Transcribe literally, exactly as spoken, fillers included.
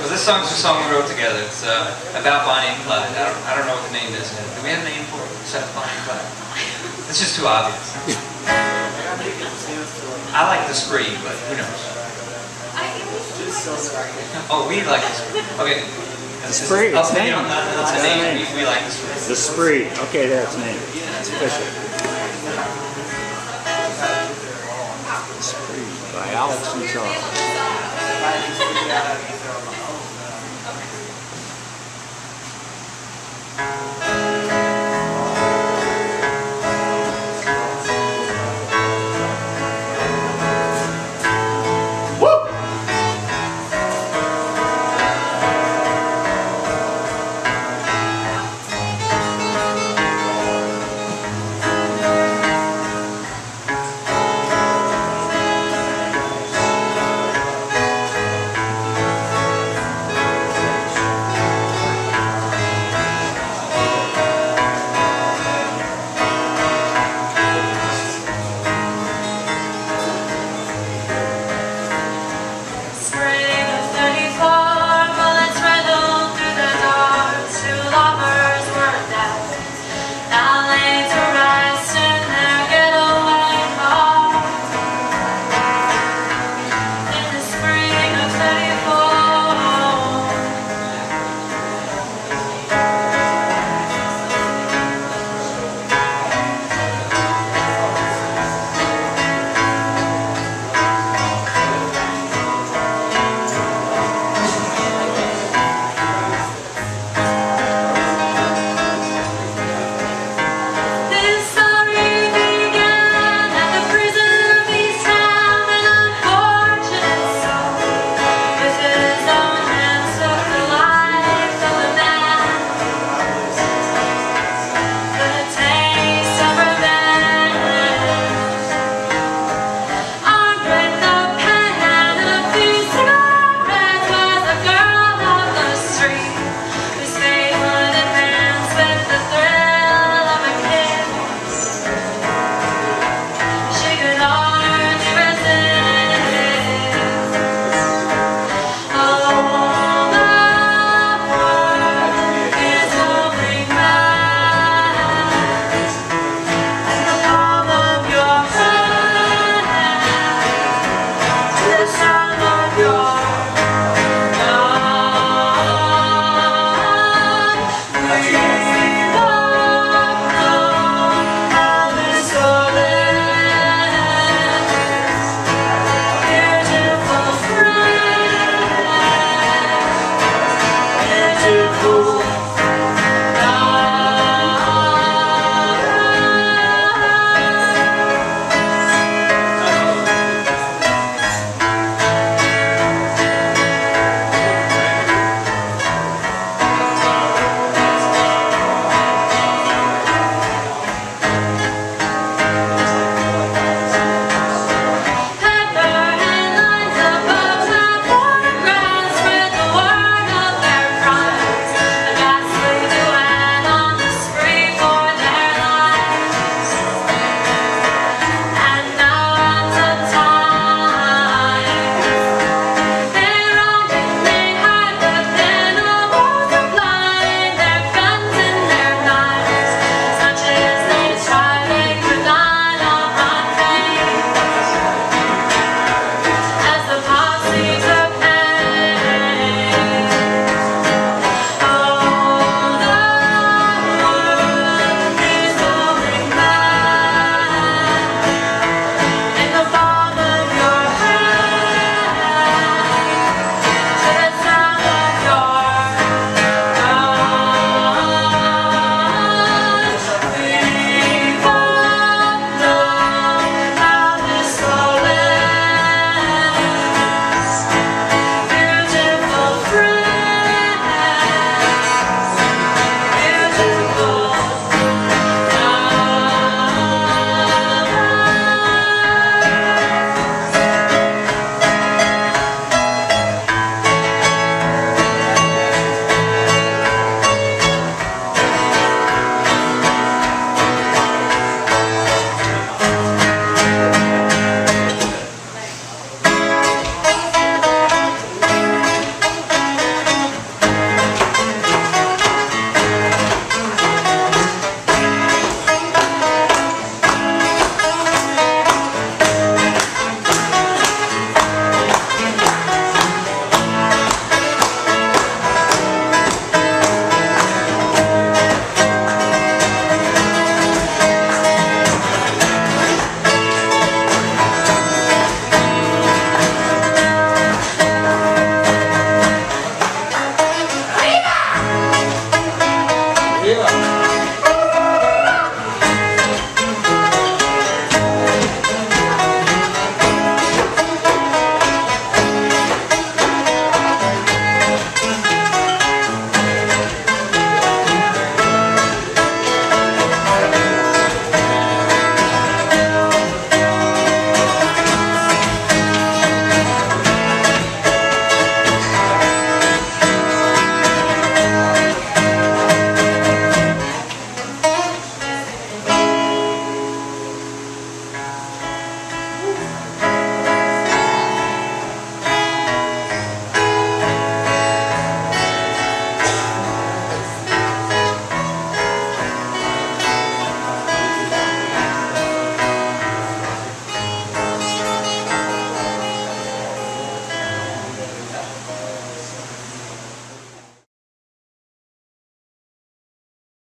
So this song's a song we wrote together. It's uh, about Bonnie and Clyde. I don't, I don't know what the name is. Do we have a name for it except Bonnie and Clyde? It's just too obvious. I like the spree, but who knows? Oh, we like the spree. Okay. The spree, it's name. That's a name. We, we like the spree. The spree. Okay, that's name. That's official. The spree by Alex and Charles.